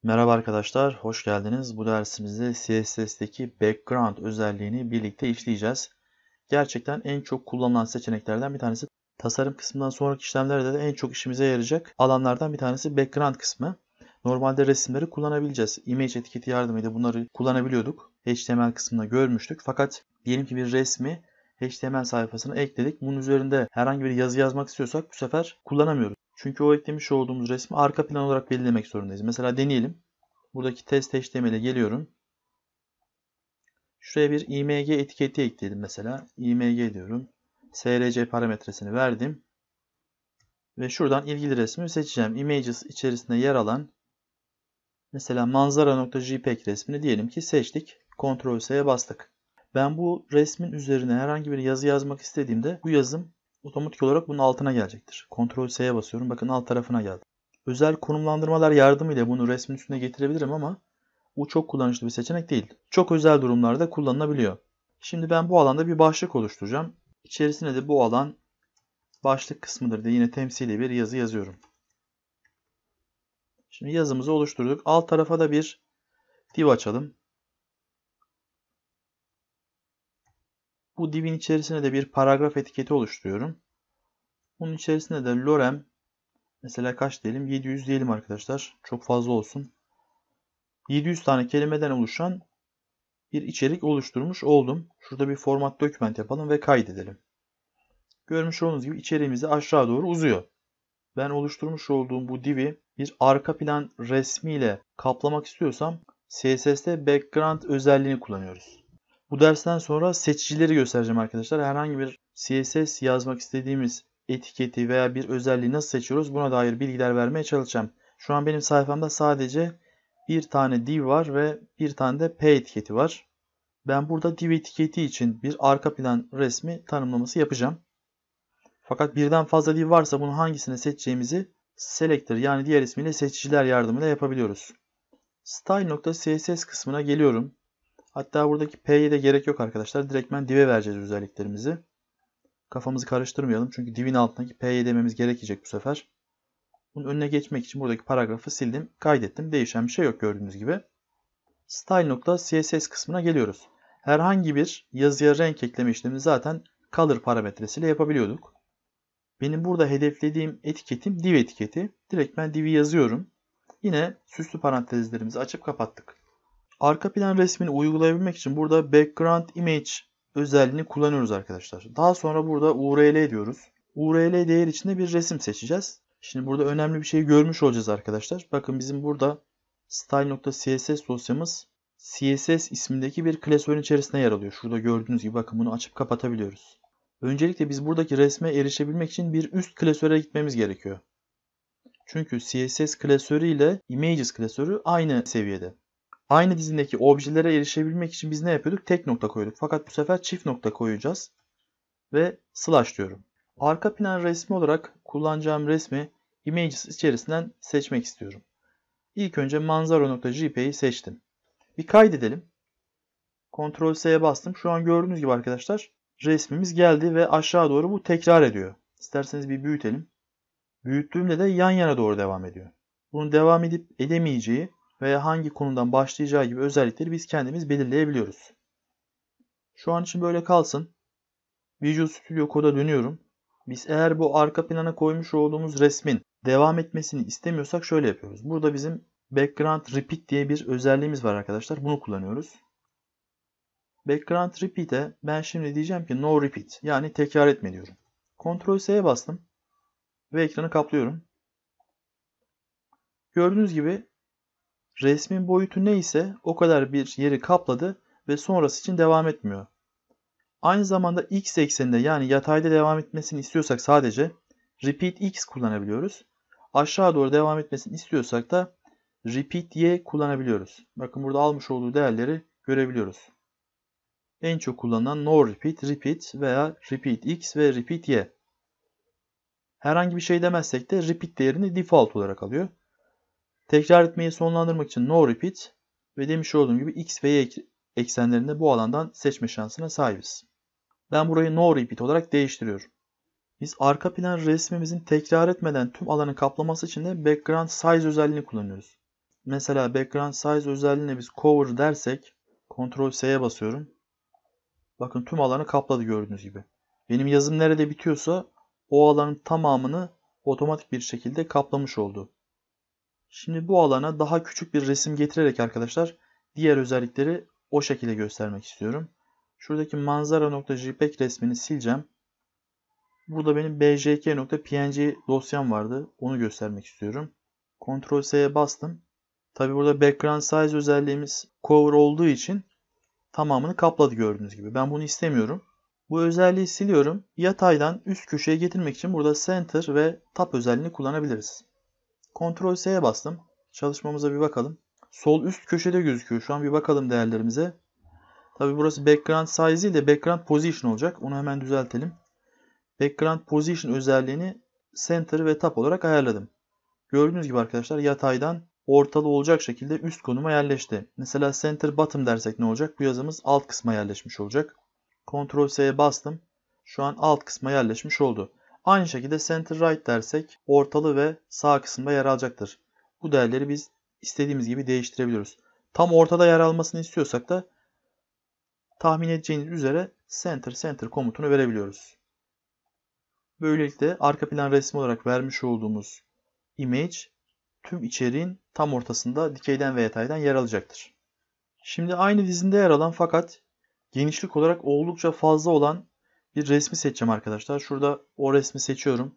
Merhaba arkadaşlar, hoş geldiniz. Bu dersimizde CSS'deki background özelliğini birlikte işleyeceğiz. Gerçekten en çok kullanılan seçeneklerden bir tanesi. Tasarım kısmından sonraki işlemlerde de en çok işimize yarayacak alanlardan bir tanesi background kısmı. Normalde resimleri kullanabileceğiz. Image etiketi yardımıyla bunları kullanabiliyorduk. HTML kısmında görmüştük. Fakat diyelim ki bir resmi HTML sayfasına ekledik. Bunun üzerinde herhangi bir yazı yazmak istiyorsak bu sefer kullanamıyoruz. Çünkü o eklemiş olduğumuz resmi arka plan olarak belirlemek zorundayız. Mesela deneyelim. Buradaki test HTML'e geliyorum. Şuraya bir img etiketi ekledim mesela. Img diyorum. src parametresini verdim. Ve şuradan ilgili resmi seçeceğim. Images içerisinde yer alan mesela manzara.jpg resmini diyelim ki seçtik. Ctrl S'ye bastık. Ben bu resmin üzerine herhangi bir yazı yazmak istediğimde bu yazım otomatik olarak bunun altına gelecektir. Ctrl S'ye basıyorum. Bakın alt tarafına geldi. Özel konumlandırmalar yardımıyla bunu resmin üstüne getirebilirim ama bu çok kullanışlı bir seçenek değil. Çok özel durumlarda kullanılabiliyor. Şimdi ben bu alanda bir başlık oluşturacağım. İçerisine de bu alan başlık kısmıdır diye yine temsili bir yazı yazıyorum. Şimdi yazımızı oluşturduk. Alt tarafa da bir div açalım. Bu divin içerisine de bir paragraf etiketi oluşturuyorum. Bunun içerisine de lorem mesela kaç diyelim? 700 diyelim arkadaşlar. Çok fazla olsun. 700 tane kelimeden oluşan bir içerik oluşturmuş oldum. Şurada bir format doküment yapalım ve kaydedelim. Görmüş olduğunuz gibi içeriğimiz de aşağı doğru uzuyor. Ben oluşturmuş olduğum bu div'i bir arka plan resmiyle kaplamak istiyorsam CSS'te background özelliğini kullanıyoruz. Bu dersten sonra seçicileri göstereceğim arkadaşlar. Herhangi bir CSS yazmak istediğimiz etiketi veya bir özelliği nasıl seçiyoruz buna dair bilgiler vermeye çalışacağım. Şu an benim sayfamda sadece bir tane div var ve bir tane de p etiketi var. Ben burada div etiketi için bir arka plan resmi tanımlaması yapacağım. Fakat birden fazla div varsa bunu hangisine seçeceğimizi selector yani diğer ismiyle seçiciler yardımıyla yapabiliyoruz. Style.css kısmına geliyorum. Hatta buradaki p'ye de gerek yok arkadaşlar. Direktmen div'e vereceğiz özelliklerimizi. Kafamızı karıştırmayalım çünkü div'in altındaki p'ye dememiz gerekecek bu sefer. Bunun önüne geçmek için buradaki paragrafı sildim, kaydettim. Değişen bir şey yok gördüğünüz gibi. Style.css kısmına geliyoruz. Herhangi bir yazıya renk ekleme işlemini zaten color parametresiyle yapabiliyorduk. Benim burada hedeflediğim etiketim div etiketi. Direkt ben div'i yazıyorum. Yine süslü parantezlerimizi açıp kapattık. Arka plan resmini uygulayabilmek için burada background image özelliğini kullanıyoruz arkadaşlar. Daha sonra burada URL diyoruz. URL değer içinde bir resim seçeceğiz. Şimdi burada önemli bir şey görmüş olacağız arkadaşlar. Bakın bizim burada style.css dosyamız CSS ismindeki bir klasörün içerisinde yer alıyor. Şurada gördüğünüz gibi bakın bunu açıp kapatabiliyoruz. Öncelikle biz buradaki resme erişebilmek için bir üst klasöre gitmemiz gerekiyor. Çünkü CSS klasörü ile Images klasörü aynı seviyede. Aynı dizindeki objelere erişebilmek için biz ne yapıyorduk? Tek nokta koyduk. Fakat bu sefer çift nokta koyacağız. Ve slash diyorum. Arka plan resmi olarak kullanacağım resmi Images içerisinden seçmek istiyorum. İlk önce manzara.jpg'i seçtim. Bir kaydedelim. Ctrl S'ye bastım. Şu an gördüğünüz gibi arkadaşlar resmimiz geldi ve aşağı doğru bu tekrar ediyor. İsterseniz bir büyütelim. Büyüttüğümde de yan yana doğru devam ediyor. Bunun devam edip edemeyeceği veya hangi konudan başlayacağı gibi özellikleri biz kendimiz belirleyebiliyoruz. Şu an için böyle kalsın. Visual Studio Code'a dönüyorum. Biz eğer bu arka plana koymuş olduğumuz resmin devam etmesini istemiyorsak şöyle yapıyoruz. Burada bizim Background Repeat diye bir özelliğimiz var arkadaşlar. Bunu kullanıyoruz. Background Repeat'e ben şimdi diyeceğim ki No Repeat yani tekrar etme diyorum. Ctrl S'ye bastım ve ekranı kaplıyorum. Gördüğünüz gibi resmin boyutu neyse o kadar bir yeri kapladı ve sonrası için devam etmiyor. Aynı zamanda x ekseninde yani yatayda devam etmesini istiyorsak sadece repeat x kullanabiliyoruz. Aşağı doğru devam etmesini istiyorsak da repeat y kullanabiliyoruz. Bakın burada almış olduğu değerleri görebiliyoruz. En çok kullanılan no repeat, repeat veya repeat x ve repeat y. Herhangi bir şey demezsek de repeat değerini default olarak alıyor. Tekrar etmeyi sonlandırmak için no repeat ve demiş olduğum gibi x ve y eksenlerinde bu alandan seçme şansına sahibiz. Ben burayı no repeat olarak değiştiriyorum. Biz arka plan resmimizin tekrar etmeden tüm alanı kaplaması için de background size özelliğini kullanıyoruz. Mesela background size özelliğine biz cover dersek Ctrl S'ye basıyorum. Bakın tüm alanı kapladı gördüğünüz gibi. Benim yazım nerede bitiyorsa o alanın tamamını otomatik bir şekilde kaplamış oldu. Şimdi bu alana daha küçük bir resim getirerek arkadaşlar diğer özellikleri o şekilde göstermek istiyorum. Şuradaki manzara.jpg resmini sileceğim. Burada benim bjk.png dosyam vardı. Onu göstermek istiyorum. Ctrl S'ye bastım. Tabi burada background size özelliğimiz cover olduğu için tamamını kapladı gördüğünüz gibi. Ben bunu istemiyorum. Bu özelliği siliyorum. Yataydan üst köşeye getirmek için burada center ve top özelliğini kullanabiliriz. Ctrl S'ye bastım. Çalışmamıza bir bakalım. Sol üst köşede gözüküyor. Şu an bir bakalım değerlerimize. Tabi burası background size değil de background position olacak. Onu hemen düzeltelim. Background position özelliğini center ve top olarak ayarladım. Gördüğünüz gibi arkadaşlar yataydan ortalı olacak şekilde üst konuma yerleşti. Mesela center bottom dersek ne olacak? Bu yazımız alt kısma yerleşmiş olacak. Ctrl S'ye bastım. Şu an alt kısma yerleşmiş oldu. Aynı şekilde center right dersek ortalı ve sağ kısımda yer alacaktır. Bu değerleri biz istediğimiz gibi değiştirebiliyoruz. Tam ortada yer almasını istiyorsak da tahmin edeceğiniz üzere center komutunu verebiliyoruz. Böylelikle arka plan resmi olarak vermiş olduğumuz image tüm içeriğin tam ortasında dikeyden ve yataydan yer alacaktır. Şimdi aynı dizinde yer alan fakat genişlik olarak oldukça fazla olan bir resmi seçeceğim arkadaşlar. Şurada o resmi seçiyorum.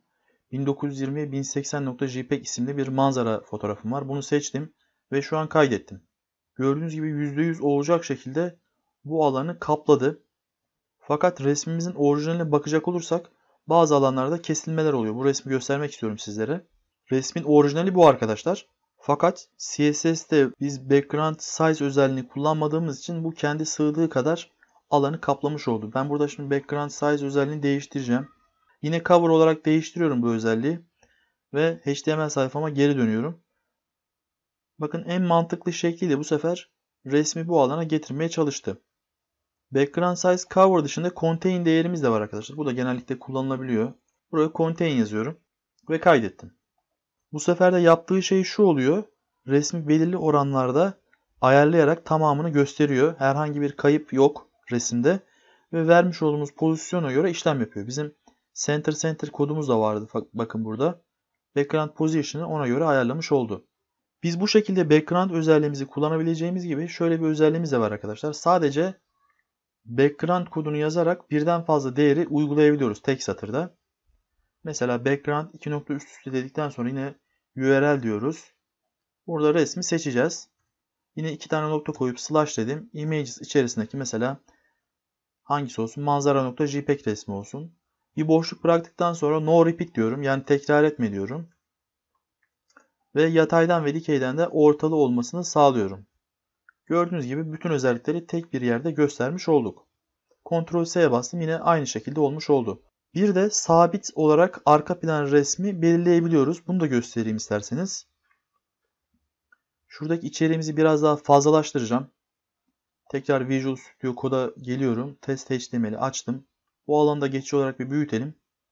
1920x1080.jpg isimli bir manzara fotoğrafım var. Bunu seçtim ve şu an kaydettim. Gördüğünüz gibi %100 olacak şekilde bu alanı kapladı. Fakat resmimizin orijinaline bakacak olursak bazı alanlarda kesilmeler oluyor. Bu resmi göstermek istiyorum sizlere. Resmin orijinali bu arkadaşlar. Fakat CSS'te biz background size özelliğini kullanmadığımız için bu kendi sığdığı kadar alanı kaplamış oldu. Ben burada şimdi background size özelliğini değiştireceğim. Yine cover olarak değiştiriyorum bu özelliği. Ve HTML sayfama geri dönüyorum. Bakın en mantıklı şekliyle bu sefer resmi bu alana getirmeye çalıştı. Background size cover dışında contain değerimiz de var arkadaşlar. Bu da genellikle kullanılabiliyor. Buraya contain yazıyorum ve kaydettim. Bu sefer de yaptığı şey şu oluyor. Resmi belirli oranlarda ayarlayarak tamamını gösteriyor. Herhangi bir kayıp yok resimde. Ve vermiş olduğumuz pozisyona göre işlem yapıyor. Bizim center kodumuz da vardı. Bakın burada. Background position'ı ona göre ayarlamış oldu. Biz bu şekilde background özelliğimizi kullanabileceğimiz gibi şöyle bir özelliğimiz de var arkadaşlar. Sadece background kodunu yazarak birden fazla değeri uygulayabiliyoruz tek satırda. Mesela background 2 nokta üst üste dedikten sonra yine URL diyoruz. Burada resmi seçeceğiz. Yine 2 tane nokta koyup slash dedim. Images içerisindeki mesela hangisi olsun? Manzara.jpg resmi olsun. Bir boşluk bıraktıktan sonra no repeat diyorum. Yani tekrar etme diyorum. Ve yataydan ve dikeyden de ortalı olmasını sağlıyorum. Gördüğünüz gibi bütün özellikleri tek bir yerde göstermiş olduk. Ctrl S'ye bastım. Yine aynı şekilde olmuş oldu. Bir de sabit olarak arka plan resmi belirleyebiliyoruz. Bunu da göstereyim isterseniz. Şuradaki içeriğimizi biraz daha fazlalaştıracağım. Tekrar Visual Studio Code'a geliyorum. Test HTML'i açtım. Bu alanda geçici olarak bir büyütelim.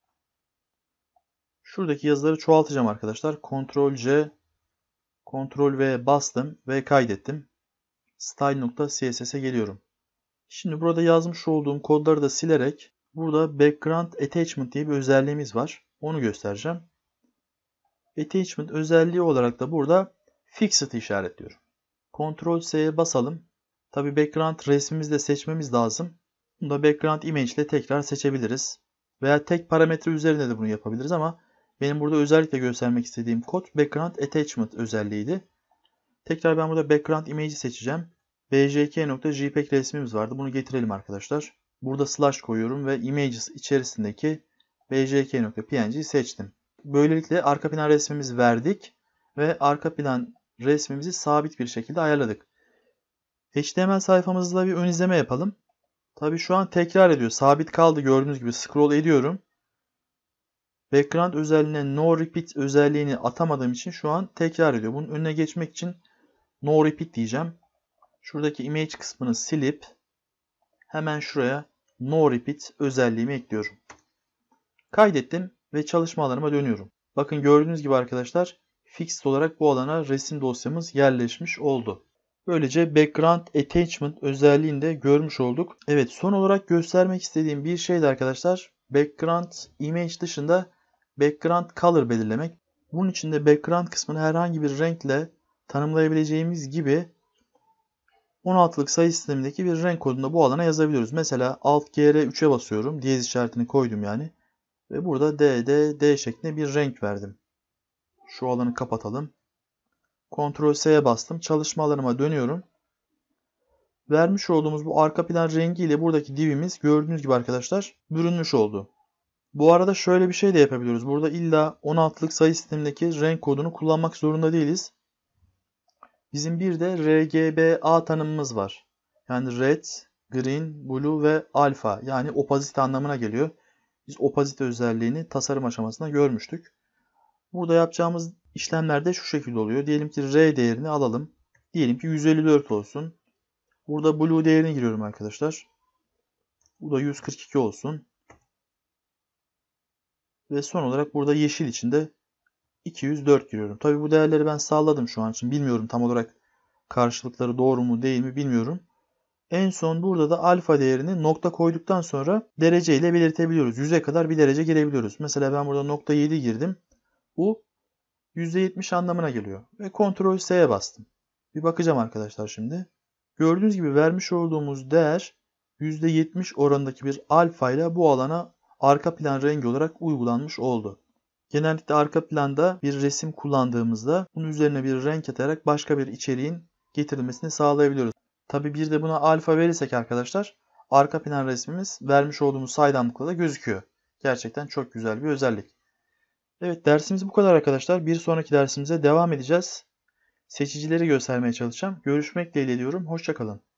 Şuradaki yazıları çoğaltacağım arkadaşlar. Ctrl C, Ctrl V bastım ve kaydettim. Style.css'e geliyorum. Şimdi burada yazmış olduğum kodları da silerek burada Background Attachment diye bir özelliğimiz var. Onu göstereceğim. Attachment özelliği olarak da burada Fixed'ı işaretliyorum. Ctrl S'ye basalım. Tabi background resmimizi de seçmemiz lazım. Bunu da background image ile tekrar seçebiliriz. Veya tek parametre üzerinde de bunu yapabiliriz ama benim burada özellikle göstermek istediğim kod background attachment özelliğiydi. Tekrar ben burada background image'i seçeceğim. bjk.jpg resmimiz vardı. Bunu getirelim arkadaşlar. Burada slash koyuyorum ve images içerisindeki bjk.png'yi seçtim. Böylelikle arka plan resmimizi verdik ve arka plan resmimizi sabit bir şekilde ayarladık. HTML sayfamızda bir ön izleme yapalım. Tabii şu an tekrar ediyor. Sabit kaldı gördüğünüz gibi scroll ediyorum. Background özelliğine no repeat özelliğini atamadığım için şu an tekrar ediyor. Bunun önüne geçmek için no repeat diyeceğim. Şuradaki image kısmını silip hemen şuraya no repeat özelliğimi ekliyorum. Kaydettim ve çalışma alanıma dönüyorum. Bakın gördüğünüz gibi arkadaşlar fixed olarak bu alana resim dosyamız yerleşmiş oldu. Böylece background attachment özelliğini de görmüş olduk. Evet, son olarak göstermek istediğim bir şey de arkadaşlar background image dışında background color belirlemek. Bunun için de background kısmını herhangi bir renkle tanımlayabileceğimiz gibi 16'lık sayı sistemindeki bir renk kodunu da bu alana yazabiliyoruz. Mesela Alt GR3'e basıyorum. Diyez işaretini koydum yani. Ve burada D şeklinde bir renk verdim. Şu alanı kapatalım. Ctrl S'ye bastım. Çalışma alanıma dönüyorum. Vermiş olduğumuz bu arka plan rengiyle buradaki divimiz gördüğünüz gibi arkadaşlar bürünmüş oldu. Bu arada şöyle bir şey de yapabiliyoruz. Burada illa 16'lık sayı sistemindeki renk kodunu kullanmak zorunda değiliz. Bizim bir de RGBA tanımımız var. Yani red, green, blue ve alpha yani opacity anlamına geliyor. Biz opacity özelliğini tasarım aşamasında görmüştük. Burada yapacağımız işlemler de şu şekilde oluyor. Diyelim ki R değerini alalım. Diyelim ki 154 olsun. Burada blue değerini giriyorum arkadaşlar. Bu da 142 olsun. Ve son olarak burada yeşil için de 204 giriyorum. Tabi bu değerleri ben salladım şu an için. Bilmiyorum tam olarak karşılıkları doğru mu değil mi bilmiyorum. En son burada da alfa değerini nokta koyduktan sonra derece ile belirtebiliyoruz. 100'e kadar bir derece girebiliyoruz. Mesela ben burada nokta 7 girdim. Bu %70 anlamına geliyor. Ve Ctrl S'ye bastım. Bir bakacağım arkadaşlar şimdi. Gördüğünüz gibi vermiş olduğumuz değer %70 oranındaki bir alfa ile bu alana arka plan rengi olarak uygulanmış oldu. Genellikle arka planda bir resim kullandığımızda bunun üzerine bir renk atarak başka bir içeriğin getirilmesini sağlayabiliyoruz. Tabi bir de buna alfa verirsek arkadaşlar arka plan resmimiz vermiş olduğumuz saydamlıkla da gözüküyor. Gerçekten çok güzel bir özellik. Evet, dersimiz bu kadar arkadaşlar. Bir sonraki dersimize devam edeceğiz. Seçicileri göstermeye çalışacağım. Görüşmek dileğiyle diyorum. Hoşça kalın.